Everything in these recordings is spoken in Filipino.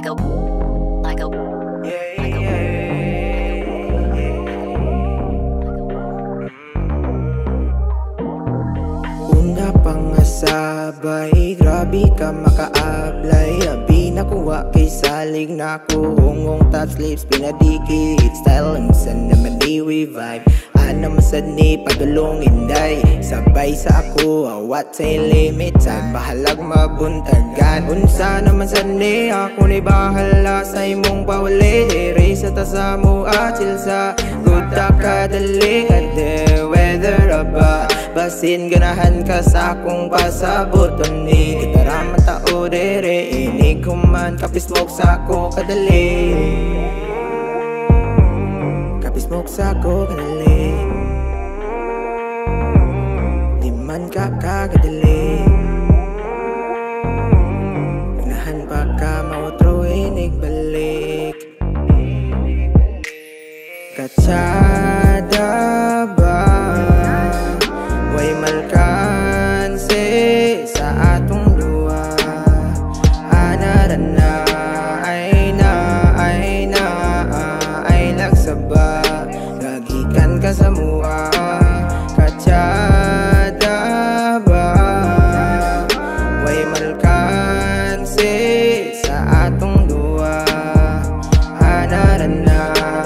Una pangasabay, grabe ka makaablay. Abi nakuha kay salig na hungong touch lips pinadikit. Style ang san naman iwi vibe. Ano masad ni padulong inday. Sabay sa ako, awat sa limit. Sa bahalag mabuntagan. Unsa naman sad ni ako ni bahala sa imong pawali. Diri sa tasa mo atil sa ruta kadali. Kade weather aba basin ganahan ka sa akong pasabot. Ni gitara matao dere inig kuman kapismok sa ako kadali. Kapismok sa ako kadali. Di man ka kagadali. Ganahan pa ka mautro inig balik. Katsada ba way malkanse sa atong duwa. Anaran na ay nagsaba. Gagikan ka sa mua. Katsada ba way malkanse sa atong duwa. Anaran na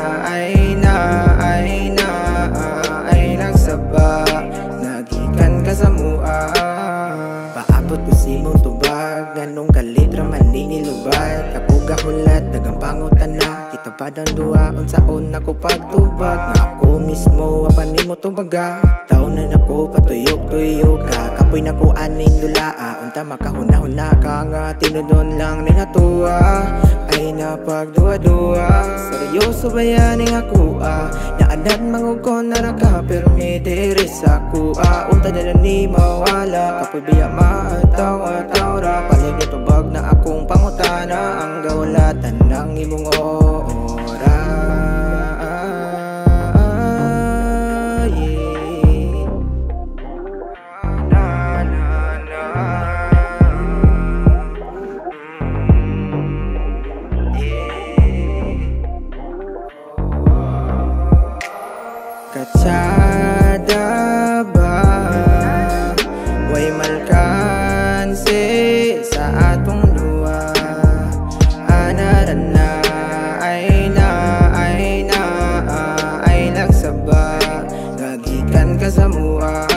ay nagsaba. Nagikan ka sa mua. Paabot ko si mong tubag. Ganong kalitra man nilubad. Ako gahulat, dagang pangutan na. Kita pa dang duwa, unsaon ako pagtubag. Na ako mismo, apan mo tubaga. Taon na nako, patuyok-tuyok ka. Kapoy na ko aning lulaa. Unta makahuna-huna ka nga, tinudon lang ning atuwa. Ay napagduwa-duwa. Seryoso ba yan ning ako Naanan mangog ko naraka, pero may diri sa kuha. Unta na ni mawala, kapoy biya maataw-ataw ra. Palig na tubag na akong pangutana. Ang gawlatan ng imong ora. Katsada ba way malkanse sa atong duwa. Anaran na ay nagsaba. Gagikan ka sa mua.